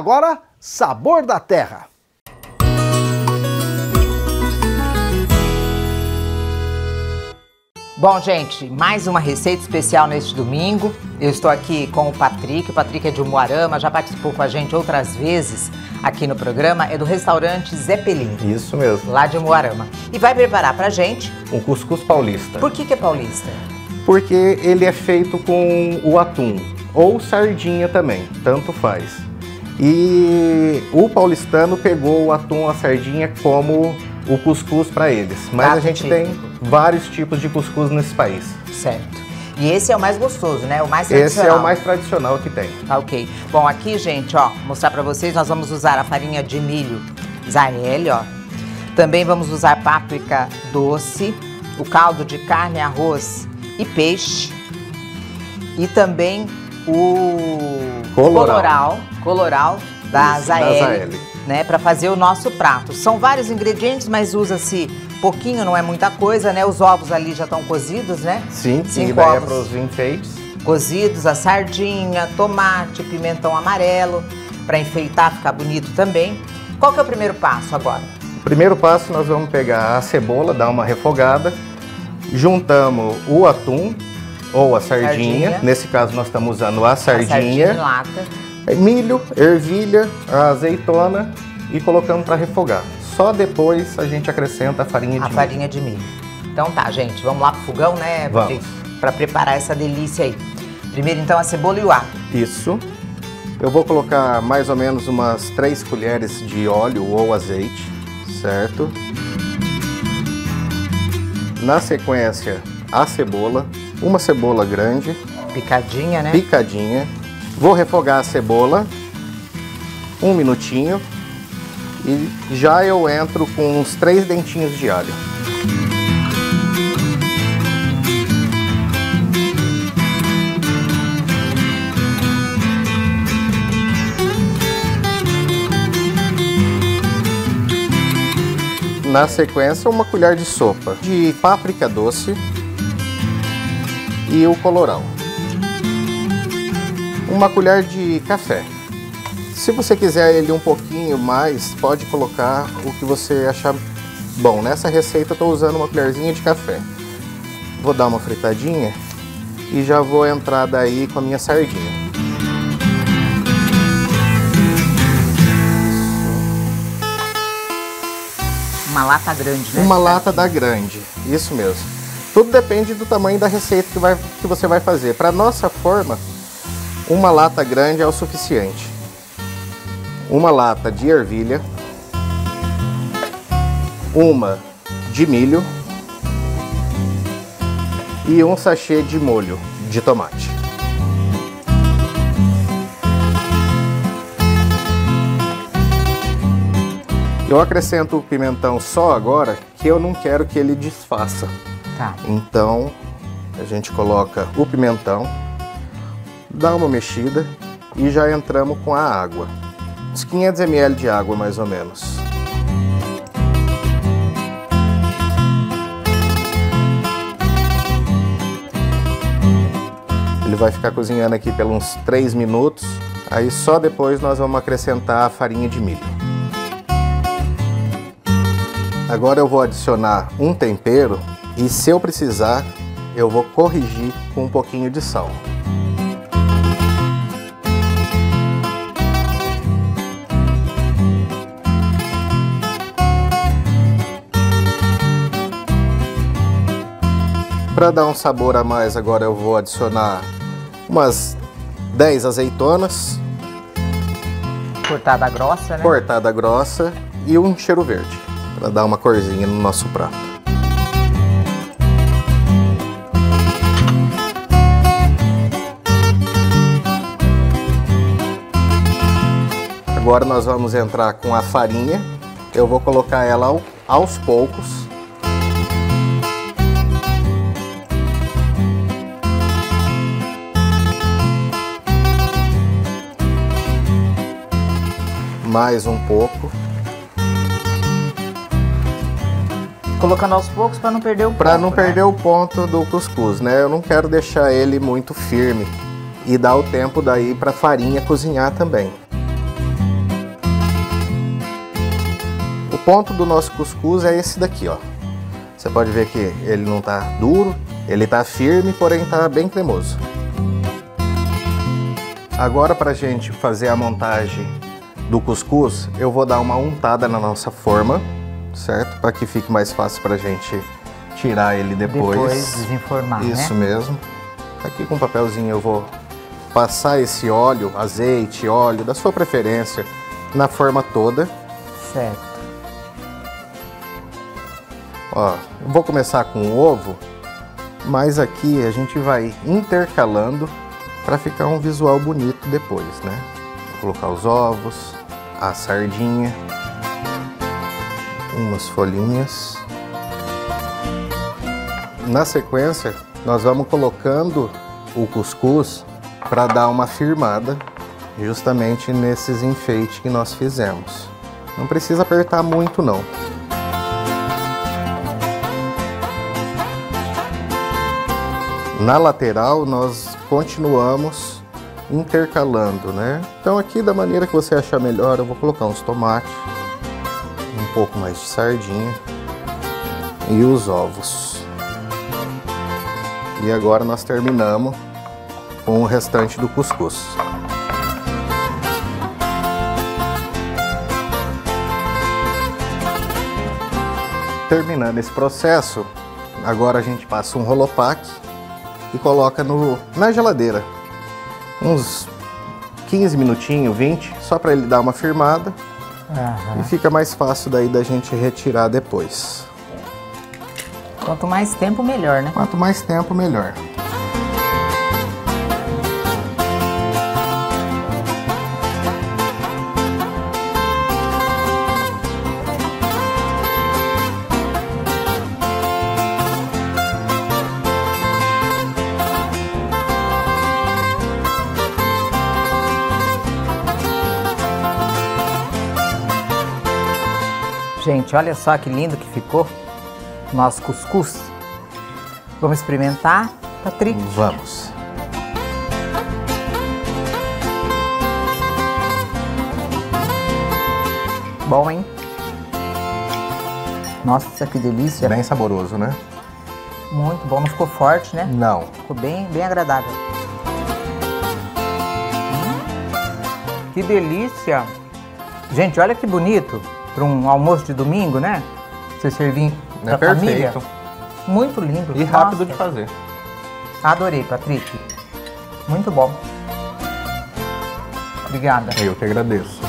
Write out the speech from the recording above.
Agora, sabor da terra. Bom, gente, mais uma receita especial neste domingo. Eu estou aqui com o Patrick é de Umuarama, já participou com a gente outras vezes aqui no programa, é do restaurante Zé Pelim. Isso mesmo. Lá de Umuarama. E vai preparar pra gente um cuscuz paulista. Por que é paulista? Porque ele é feito com o atum, ou sardinha também, tanto faz. E o paulistano pegou o atum, a sardinha como o cuscuz para eles. Mas a gente tem vários tipos de cuscuz nesse país. Certo. E esse é o mais gostoso, né? O mais tradicional. Esse é o mais tradicional que tem. Tá, ok. Bom, aqui, gente, ó, vou mostrar para vocês, nós vamos usar a farinha de milho Zarelli, ó. Também vamos usar páprica doce, o caldo de carne, arroz e peixe. E também o coloral da Zarelli, né, para fazer o nosso prato. São vários ingredientes, mas usa-se pouquinho, não é muita coisa, né? Os ovos ali já estão cozidos, né? Sim, 5 ovos para os enfeites. Cozidos, a sardinha, tomate, pimentão amarelo, para enfeitar, ficar bonito também. Qual que é o primeiro passo agora? O primeiro passo, nós vamos pegar a cebola, dar uma refogada, juntamos o atum ou a sardinha. Nesse caso nós estamos usando a sardinha em lata. Milho, ervilha, a azeitona e colocamos para refogar. Só depois a gente acrescenta a farinha de milho. A farinha de milho. Então tá, gente, vamos lá pro fogão, né? Vamos. Para preparar essa delícia aí. Primeiro então a cebola e o alho. Isso. Eu vou colocar mais ou menos umas 3 colheres de óleo ou azeite, certo? Na sequência, a cebola, uma cebola grande. Picadinha, né? Picadinha. Vou refogar a cebola, 1 minutinho, e já eu entro com uns 3 dentinhos de alho. Na sequência, uma colher de sopa de páprica doce e o coloral. Uma colher de café. Se você quiser ele um pouquinho mais, pode colocar o que você achar bom. Nessa receita eu estou usando uma colherzinha de café. Vou dar uma fritadinha e já vou entrar daí com a minha sardinha. Uma lata grande, né? Uma lata da grande, isso mesmo. Tudo depende do tamanho da receita que você vai fazer. Para nossa forma, uma lata grande é o suficiente. Uma lata de ervilha, uma de milho e um sachê de molho de tomate. Eu acrescento o pimentão só agora, que eu não quero que ele desfaça. Tá. Então, a gente coloca o pimentão, dá uma mexida e já entramos com a água. Uns 500 ml de água, mais ou menos. Ele vai ficar cozinhando aqui por uns 3 minutos. Aí só depois nós vamos acrescentar a farinha de milho. Agora eu vou adicionar um tempero e, se eu precisar, eu vou corrigir com um pouquinho de sal. Para dar um sabor a mais, agora eu vou adicionar umas 10 azeitonas. Cortada grossa, né? Cortada grossa e um cheiro verde, para dar uma corzinha no nosso prato. Agora nós vamos entrar com a farinha. Eu vou colocar ela aos poucos. Mais um pouco. Colocando aos poucos para não perder o ponto. Para não perder o ponto do cuscuz, né? Eu não quero deixar ele muito firme e dar o tempo daí para a farinha cozinhar também. ponto do nosso cuscuz é esse daqui, ó. Você pode ver que ele não tá duro, ele tá firme, porém tá bem cremoso. Agora, pra gente fazer a montagem do cuscuz, eu vou dar uma untada na nossa forma, certo? Para que fique mais fácil pra gente tirar ele depois. Depois desenformar, Isso né? mesmo. Aqui com um papelzinho eu vou passar esse óleo, azeite, óleo, da sua preferência, na forma toda. Certo. Ó, eu vou começar com o ovo, mas aqui a gente vai intercalando para ficar um visual bonito depois, né? Vou colocar os ovos, a sardinha, umas folhinhas. Na sequência, nós vamos colocando o cuscuz para dar uma firmada justamente nesses enfeites que nós fizemos. Não precisa apertar muito não. Na lateral nós continuamos intercalando, né? Então aqui da maneira que você achar melhor, eu vou colocar uns tomates, um pouco mais de sardinha e os ovos. E agora nós terminamos com o restante do cuscuz. Terminando esse processo, agora a gente passa um rolopac e coloca na geladeira. Uns 15 minutinhos, 20, só para ele dar uma firmada. E fica mais fácil daí da gente retirar depois. Quanto mais tempo, melhor, né? Quanto mais tempo, melhor. Gente, olha só que lindo que ficou nosso cuscuz. Vamos experimentar, Patrick? Vamos. Bom, hein? Nossa, que delícia. Bem saboroso, né? Muito bom, não ficou forte, né? Não. Ficou bem agradável. Que delícia! Gente, olha que bonito para um almoço de domingo, né? Você servir para a família. Muito lindo. E rápido Nossa. de fazer. Adorei, Patrick. Muito bom. Obrigada. Eu que agradeço.